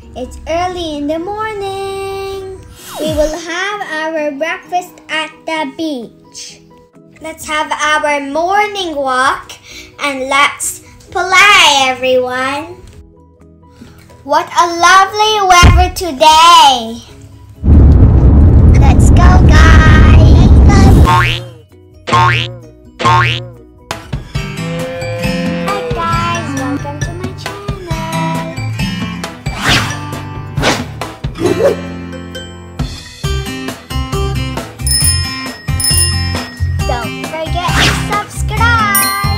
It's early in the morning. We will have our breakfast at the beach. Let's have our morning walk and let's play, everyone. What a lovely weather today. Let's go, guys. Hi guys, welcome to my channel. Don't forget to subscribe.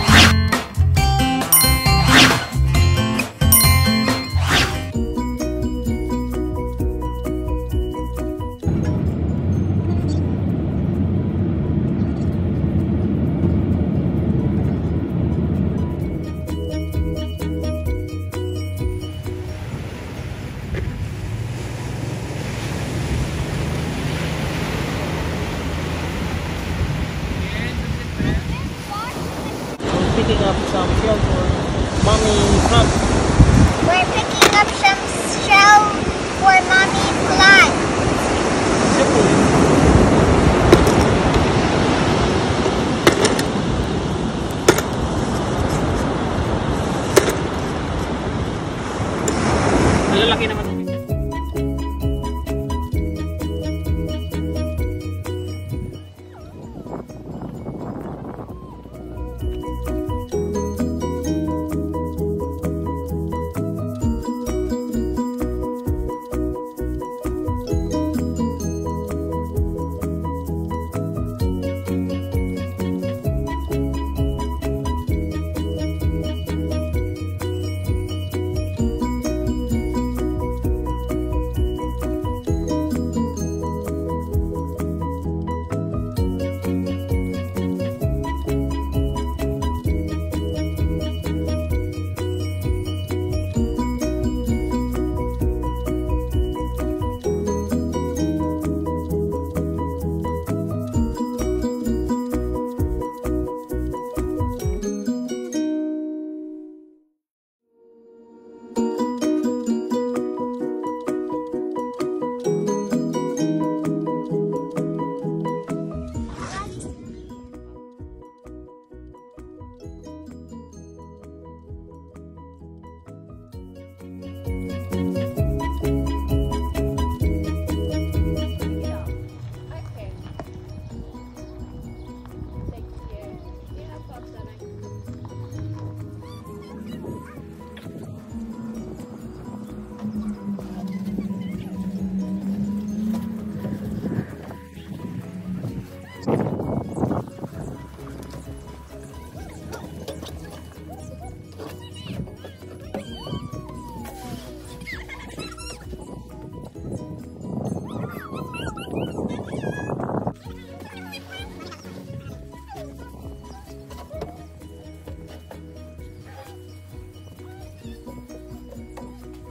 Picking up some shell for mommy plant. We're picking up some shell for mommy plant. Malalaki naman.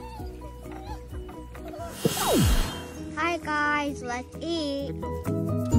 Hi guys, let's eat.